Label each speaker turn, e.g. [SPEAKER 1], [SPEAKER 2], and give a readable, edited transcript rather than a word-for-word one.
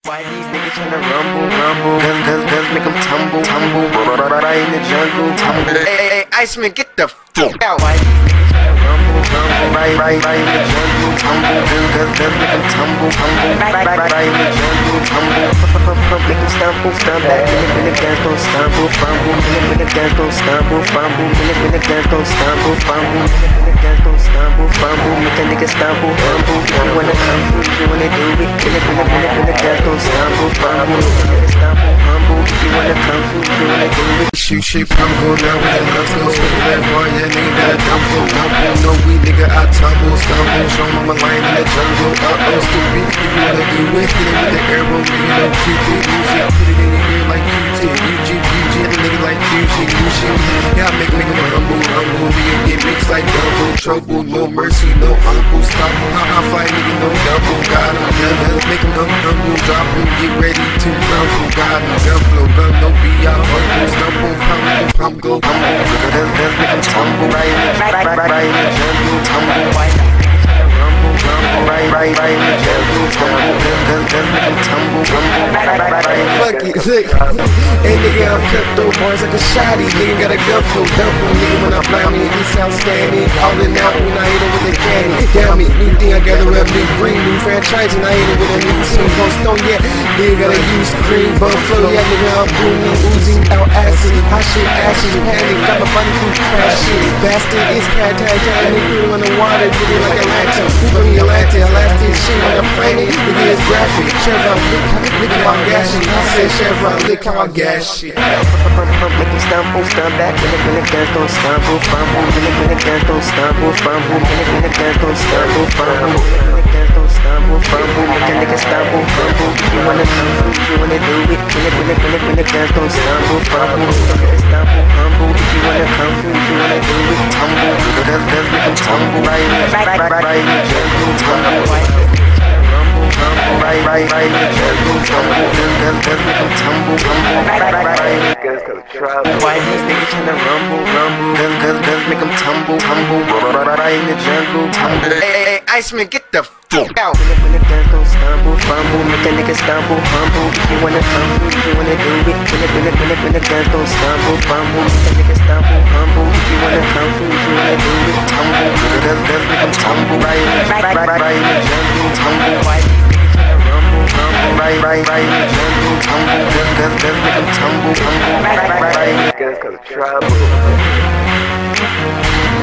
[SPEAKER 1] Why these niggas tryna rumble? Guns make them tumble. Right in the jungle. Hey, Iceman, get the fuck out. Why these niggas tryna rumble? Right in the jungle. Guns make them tumble. Right in the jungle. Make them stumble back. When the guns don't stumble, fumble. When the guns don't stumble, fumble. When the guns don't stumble, fumble. When the guns don't stumble, fumble. Make a nigga stumble, humble. You wanna come through, you wanna do it. When the guns don't stumble, fumble. Make a nigga stumble, humble. If you wanna come through, you wanna do it.
[SPEAKER 2] Shoot, come go down with the love go. Swing that boy, yeah, nigga got a dumble. No we nigga, I tumble, stumble. Show me my line in the jungle. Stupid. If you wanna do it, hit it with the arrow, nigga, no Cupid. Music, put it in your ear like Q-tip. UG, the nigga like QG, yeah, I make nigga humble. We get mixed like double trouble. No mercy, no uncle. Stop him, I fly nigga, no double. Got him, yeah, make him humble. Drop him, get ready to rumble. Got him, gun flow, gun, no be out. Uncle, stumble, pump, go, humble. Guns make him tumble, right in the jungle, tumble, right in the jungle, tumble. Guns make him tumble, fuck it, look. Hey nigga, I'm cut through bars like a shotty. Nigga got a gun flow, double. Nigga when I fly me, it sounds scanny. Calling out when I hit it with a candy. Damn it, new thing I gather up, new green, new franchise, and I hit it with a new team. Don't stone yet, nigga gotta use cream, buffalo. Yeah, nigga, I'm booming, oozing out acid. Hot shit, ashes, panic, got my body through crash shit. Bastard is cat, nigga in the water, get it like a lantern. From the Atlantic, I last this shit on the planet. Nigga is graphic, Chevron, lick how I gas shit. I said Chevron, lick how I gas shit.
[SPEAKER 1] Make them stumble back. When the guns don't stumble, fumble. When the guns don't stumble, fumble. When the guns don't stumble, fumble. When the guns don't stumble, fumble. Make a nigga stumble, humble. You wanna come through, you wanna do it. When the guns don't stumble, fumble. Make a nigga stumble, humble. If you wanna come through, you wanna do it. Tumble. Guns make them tumble. Right in the jungle, tumble. Right in the jungle, tumble. Guns make them tumble. Why these niggas tryna rumble? Guns make them tumble. Right in the jungle, tumble. Hey, Iceman, get the fuck out. When the guns don't stumble, fumble. Make a nigga stumble, humble. If you wanna come through, you wanna do it. When the guns don't stumble, fumble. Make a nigga stumble, humble. If you wanna come through, you wanna do it. Tumble. Guns make them tumble. Right in the jungle, tumble. Why these niggas tryna rumble? Right in the jungle, tumble. Guns make them tumble. Right. Guns cause trouble.